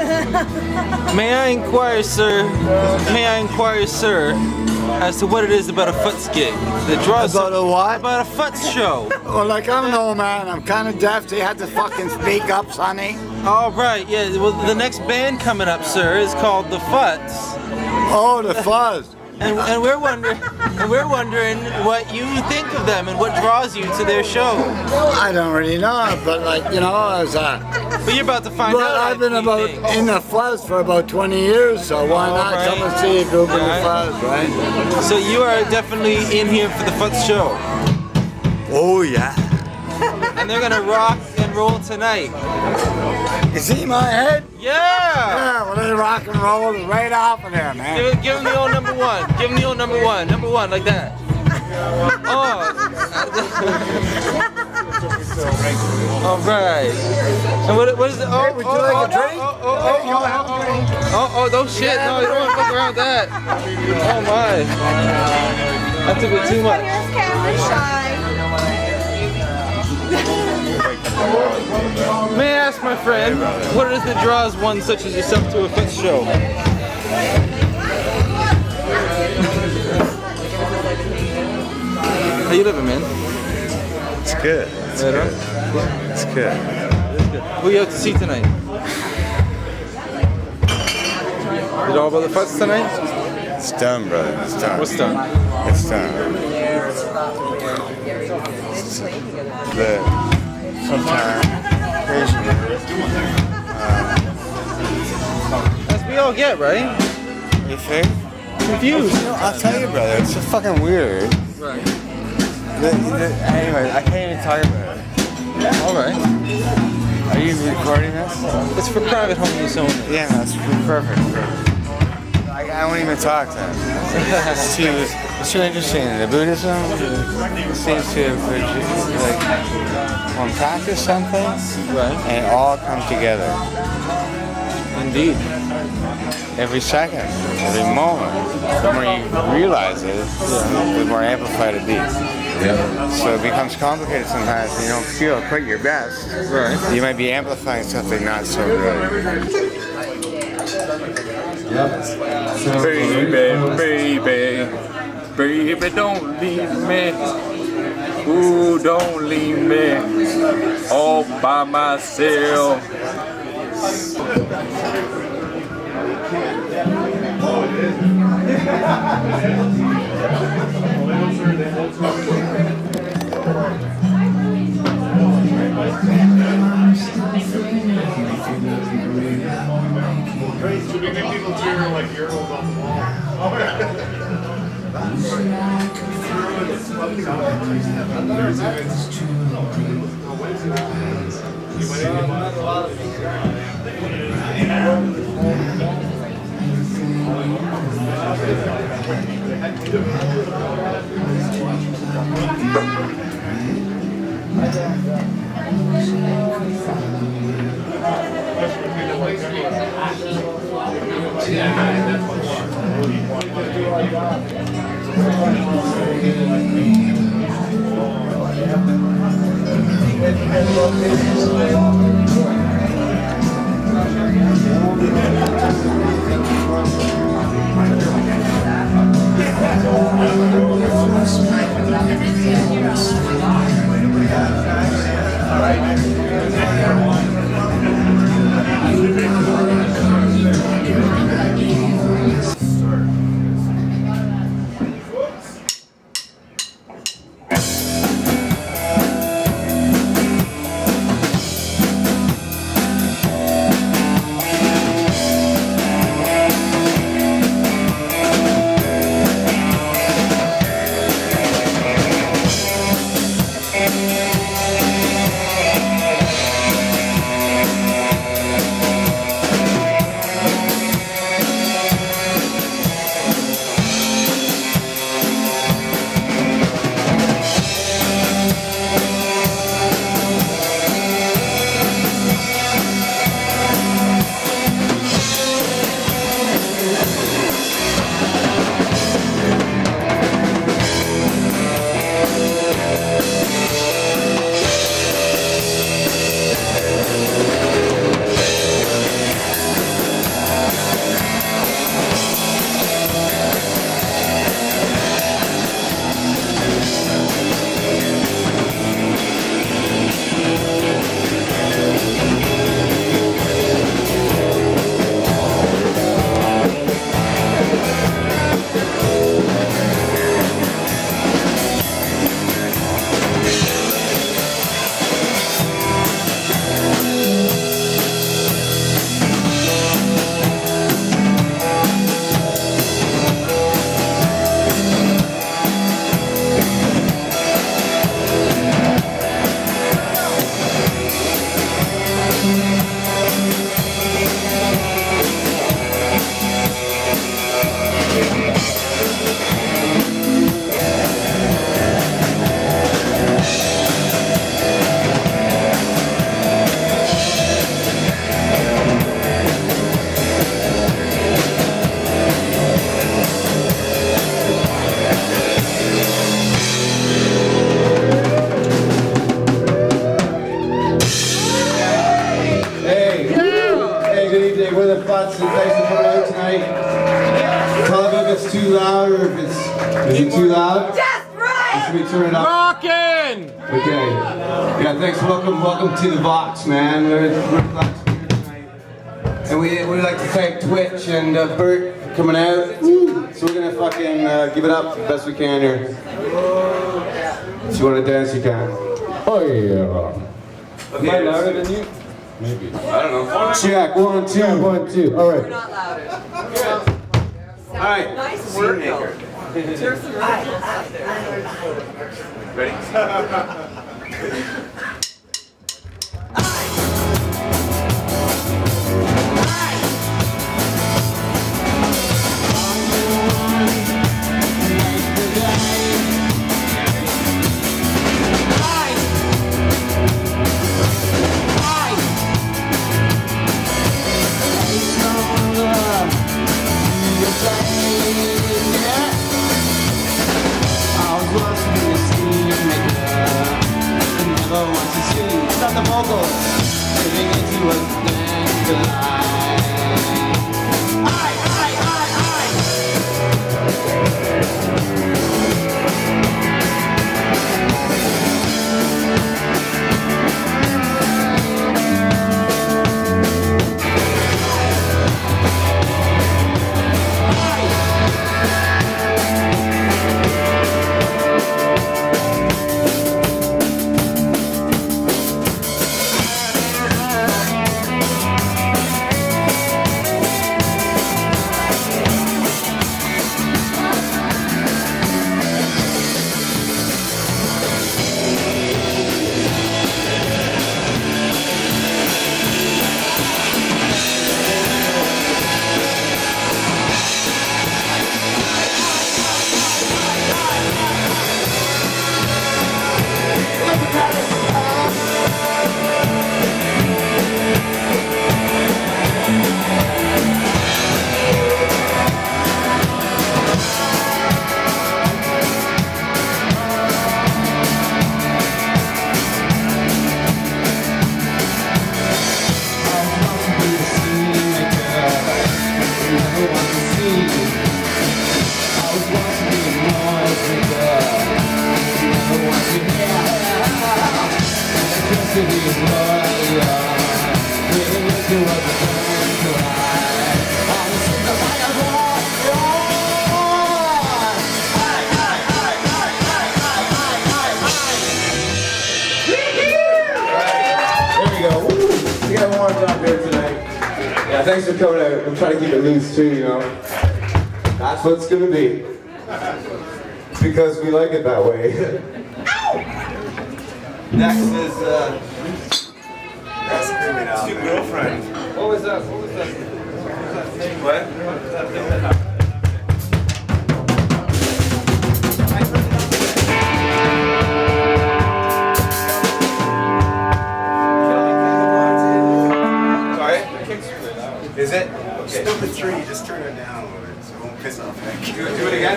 May I inquire, sir? As to what it is about a Futz gig? The draws about a what? About a Futz show. Well, like I'm an old man. I'm kind of deaf. So you had to fucking speak up, sonny. All right. Yeah. Well, the next band coming up, sir, is called the Futz. Oh, the Fuzz. And we're wondering what you think of them and what draws you to their show. I don't really know, but like you know, as but you're about to find out. But I've been in the Fuzz for about 20 years, so why not come and see a group in the Fuzz, right? So you are definitely in here for the Futz show. Oh yeah. And they're gonna rock and roll tonight. You see my head? Yeah! Yeah, well they rock and roll right off of there, man. Give him the old number one. Give him the old number one. Number one, like that. Oh. Alright. And what is it? Oh, would you like a drink? Oh, don't shit. No, you don't want to fuck around with that. Oh my. That's a bit too much. Here's camera shy. May I ask, my friend, what is it that draws one such as yourself to a Futz show? How you living, man? It's good. It's good. It's good. Who are you out to see tonight? Is it all about the Futz tonight? It's done, brother. It's done. What's done? It's done. Sometimes, occasionally. As we all get, right? You think? Confused. I'll tell you, brother. It's just fucking weird. Right. Anyway, I can't even talk about it. All right. Are you recording this? It's for private home use only. Yeah, that's perfect. I won't even talk to him. It's too interesting. The Buddhism seems to like when practice something, right, and it all come together. Indeed. Every second, every moment. The more you realize it, the more amplified it beats. Yeah. So it becomes complicated sometimes when you don't feel quite your best. Right. You might be amplifying something not so good. Baby, don't leave me. Ooh, don't leave me all by myself. Should we make people cheer like urinals on the wall? Futz, and thanks for coming out tonight. Tell them if it's too loud or if it's... Is it too loud? Just right! Or should we turn it up? Rockin'! Okay. Yeah, thanks. Welcome to the Box, man. We're glad to be here tonight. And we'd like to thank Twitch and Bert for coming out. So we're gonna fucking give it up the best we can here. If you want to dance, you can. Oh yeah. Am I louder than you? Maybe. I don't know. Check. 1, 2. 1, 2. All right. We're not louder. All right. Nice work, though. There's some original stuff there. Ready? Stop the vocals. Giving into a Thanks for coming out. I'm trying to keep it loose too, you know. That's what it's gonna be. Because we like it that way. Next is that's Stupid Girlfriend. What was that? What was that? What? Is it? Okay. Stupid 3, just turn it down a little bit so it won't piss off Nick. Do it again,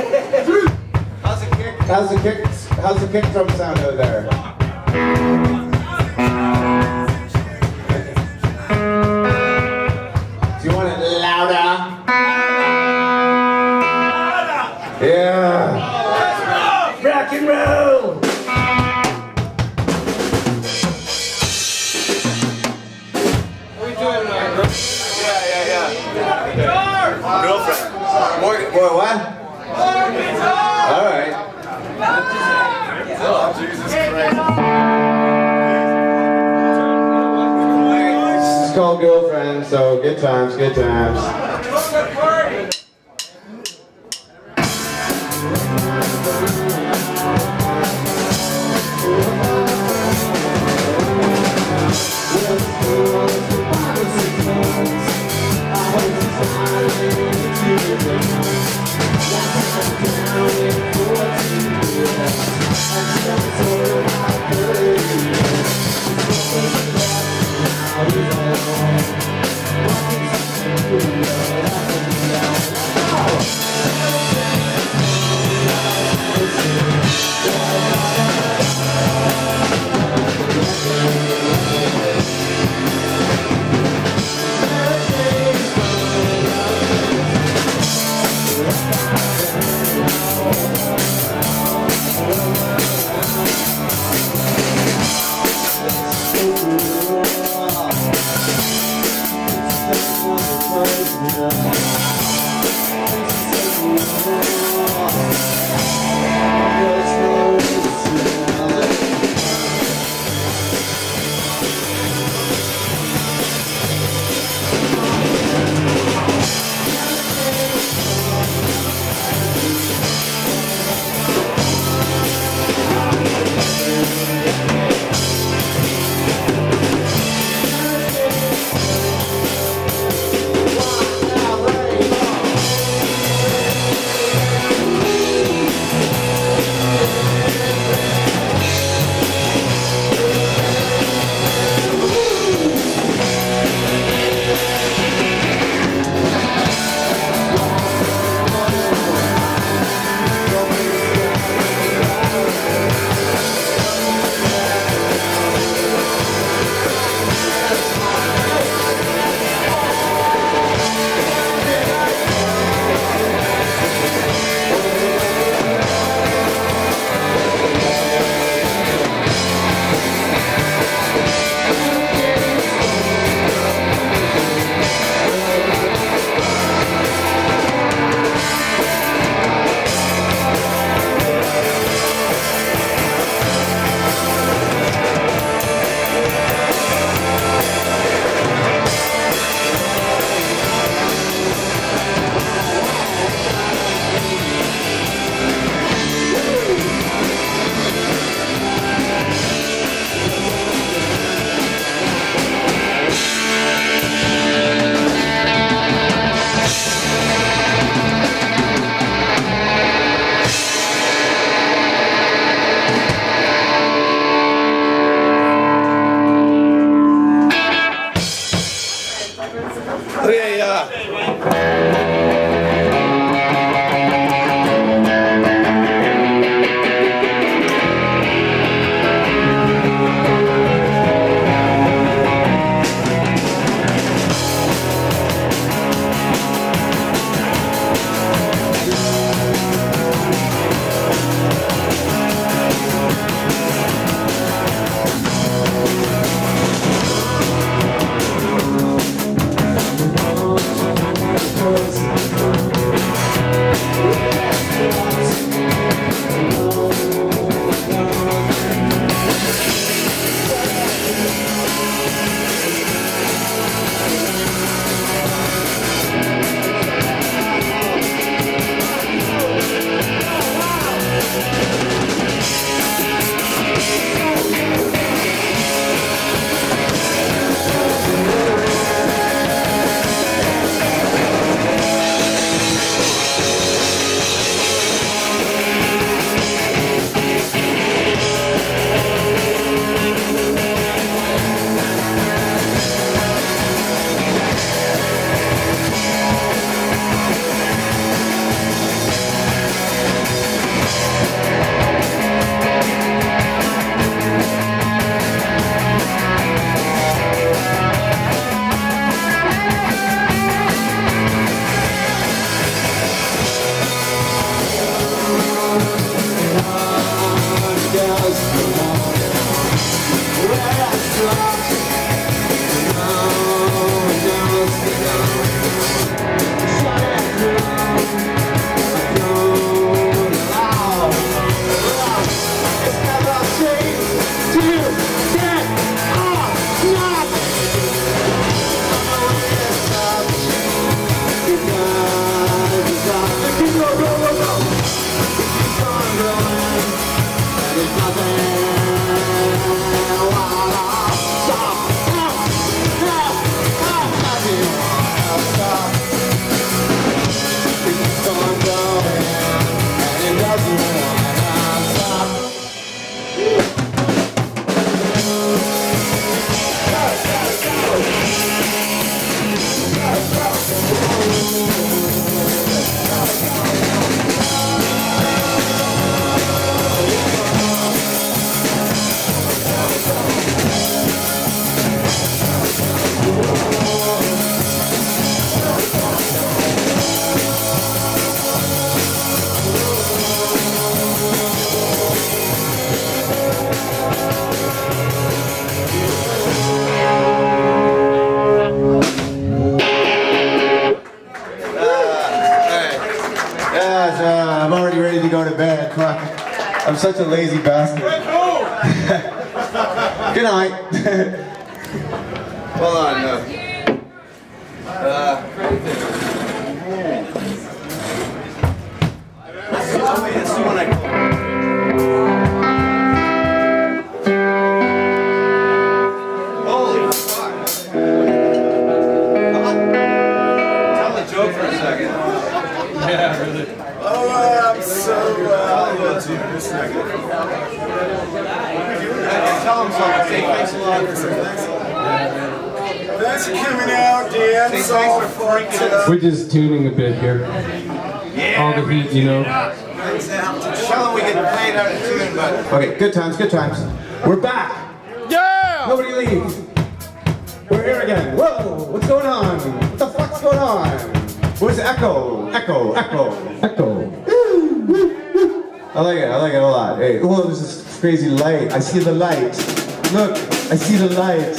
How's the kick drum sound out there? Do you want it louder? Yeah. Rock and roll! Girlfriend. Boy, what? Alright. Oh, Jesus Christ. This is called Girlfriend, so good times, good times. I'm already ready to go to bed. Fuck. I'm such a lazy bastard. Good night. Hold on. Let's see when I go. Holy fuck. Tell a joke for a second. Yeah, really. Oh, I'm so this second. Tell him something. Say thanks a lot. Thanks for coming out, Dan. Say thanks for freaking. We're just tuning a bit here. Yeah, all the heat, you know. Tell him we can play it out of tune, but. Okay, good times, good times. We're back. Yeah! Nobody leave. We're here again. Whoa, what's going on? What the fuck's going on? Where's Echo? Echo, Echo, Echo. I like it a lot. Hey, oh, there's this crazy light. I see the light. Look, I see the light.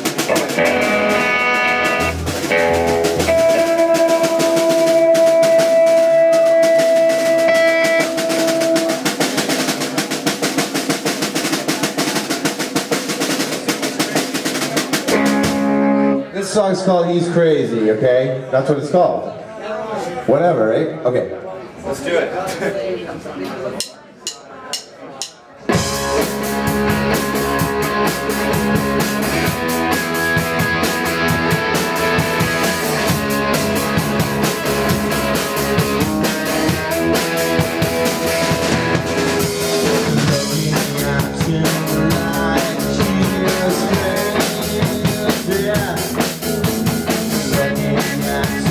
This song's called He's Crazy, okay? That's what it's called. Whatever, right? Okay. Let's do it. Yeah.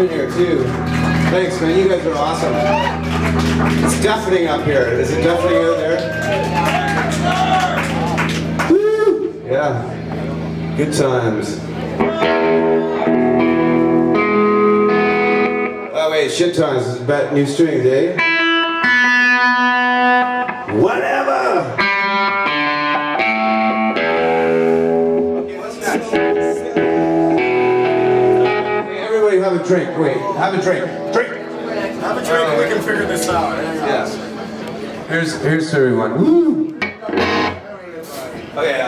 in here too. Thanks, man. You guys are awesome. It's deafening up here. Is it deafening out there? Woo! Yeah. Good times. Oh wait, shit times. This is about new strings, eh? Whatever! Okay, what's next? Hey, everybody have a drink. Wait, have a drink. Drink! Have a drink and we can figure this out. Yes. Here's to everyone. Woo! Okay,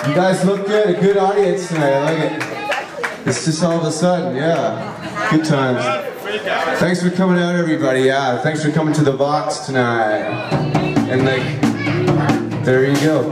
You guys look good, a good audience tonight, I like it. It's just all of a sudden, yeah. Good times. Thanks for coming out, everybody, yeah. Thanks for coming to the Vox tonight. And like, there you go.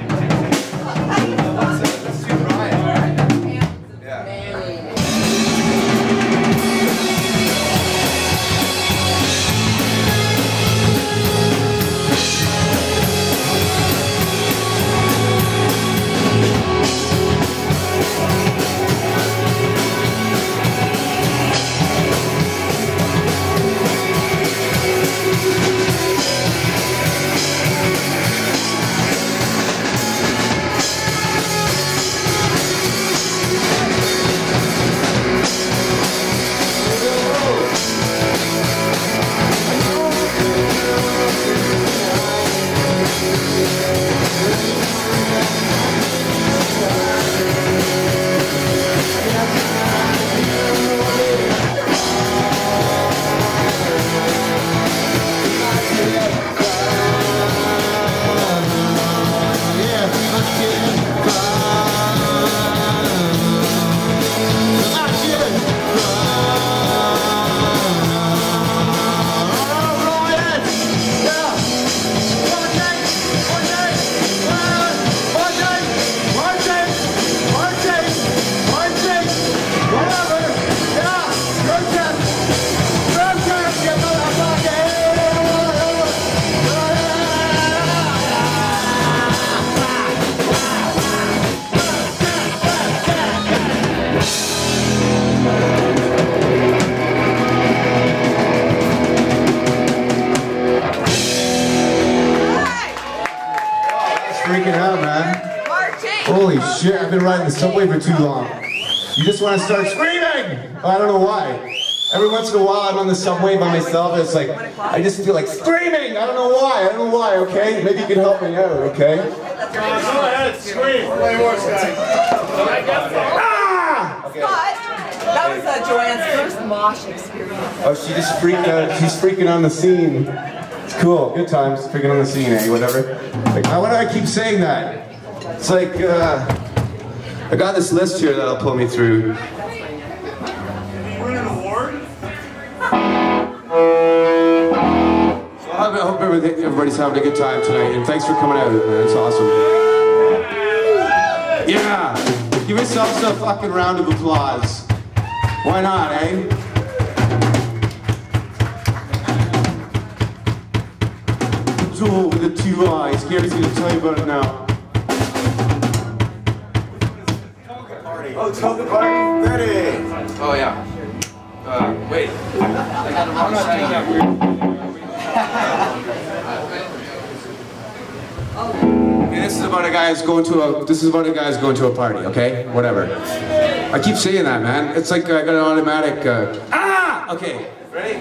Holy shit, I've been riding the subway for too long. You just want to start screaming! I don't know why. Every once in a while I'm on the subway by myself and it's like, I just feel like screaming! I don't know why, okay? Maybe you can help me out, okay? Go ahead, scream. Play more, Scott. Ah! Okay. Scott, that was Joanne's first mosh experience. Oh, she just freaked out. She's freaking on the scene. It's cool, good times, freaking on the scene, eh? Whatever. Like, why do I keep saying that? It's like, I got this list here that'll pull me through. Win an award? So I hope everybody's having a good time tonight, and thanks for coming out, man. It's awesome. Yeah! Give yourselves a fucking round of applause. Why not, eh? Joel with the 2 eyes. Gary's gonna tell you about it now. Oh, toga party. Ready. Oh yeah. Wait. I'm not doing that weird. This is about a guy who's going to a party, okay? Whatever. I keep saying that, man. It's like I got an automatic okay. Ready?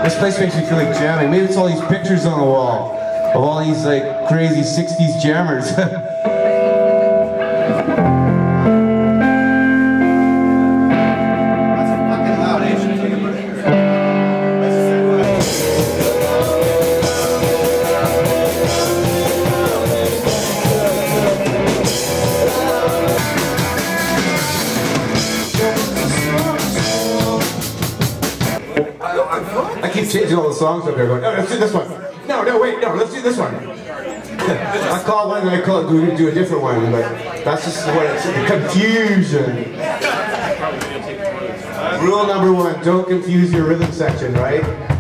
This place makes me feel like jamming. Maybe it's all these pictures on the wall of all these like crazy 60s jammers. I keep changing all the songs up here going, no, let's do this one. No, wait, no, let's do this one. I call one and I call it, do a different one, but that's just what it's, confusion. Rule number 1, don't confuse your rhythm section, right?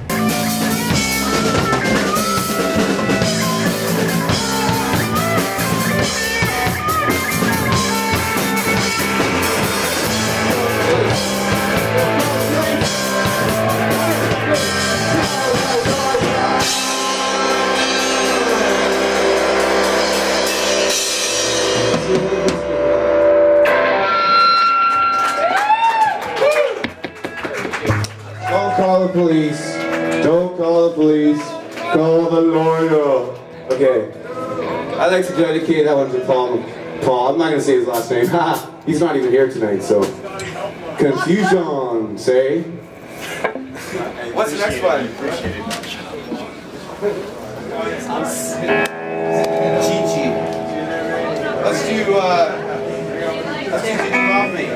Don't call the police. Don't call the police. Call the lawyer. Okay. I'd like to dedicate that one to Paul. I'm not going to say his last name. He's not even here tonight, so. Confusion, say. What's the next one? Chi-Chi. Let's do Romney.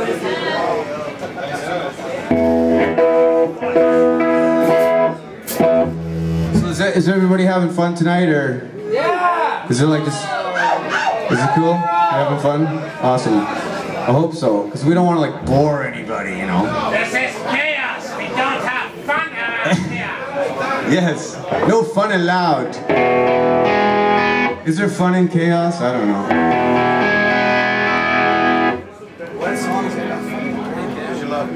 So is everybody having fun tonight, or? Yeah! Is it like just, is it cool? You having fun? Awesome. I hope so, because we don't want to like bore anybody, you know? This is chaos! We don't have fun around here! Yes, no fun allowed. Is there fun in chaos? I don't know. What song is it? Did you love me?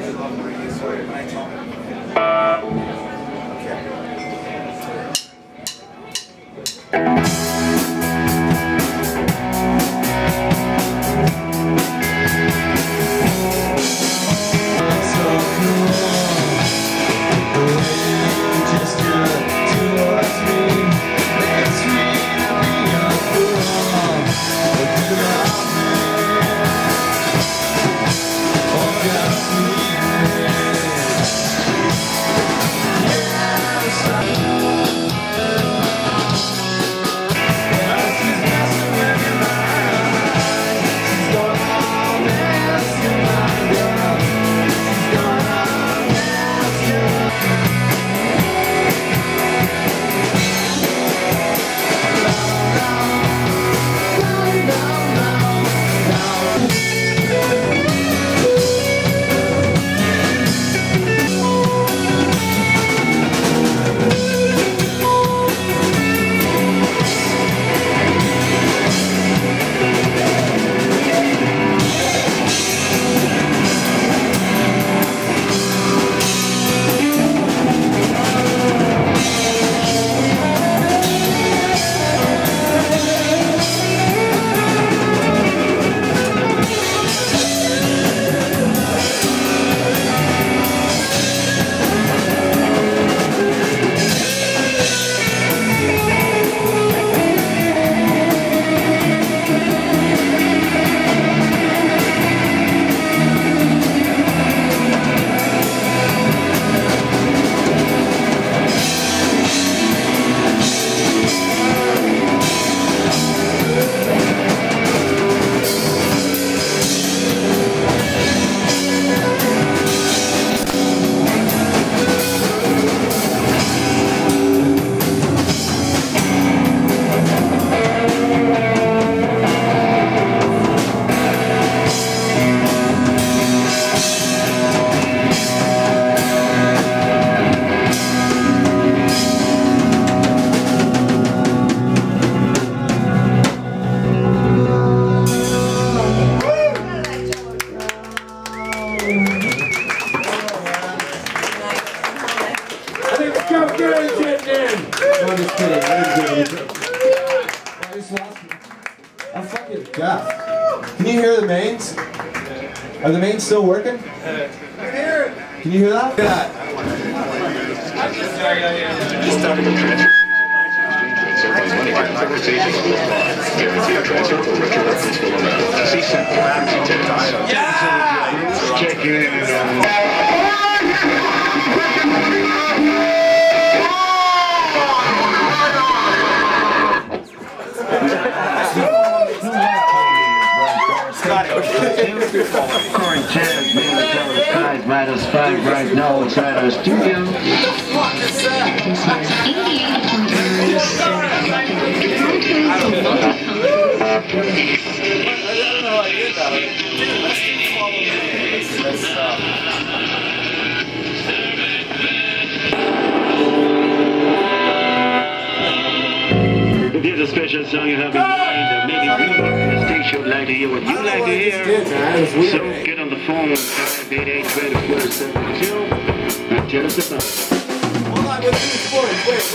I'm just kidding. I'm fucking deaf. Can you hear the mains? Are the mains still working? Can you hear that? Look at that. Guarantee a transfer for retro reference full amount. See sample. Check in Current jazz military skies -5 right now inside our studio. If there's a special song you have in mind, maybe we on the station would like to hear what you like to hear, so get on the phone 588-2472 and tell us about it. Hold on, let's do this forward. Wait.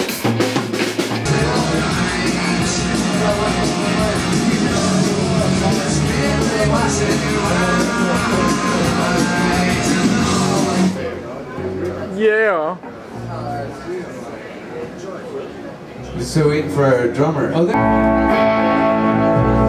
Yeah. So waiting for a drummer. Oh, there.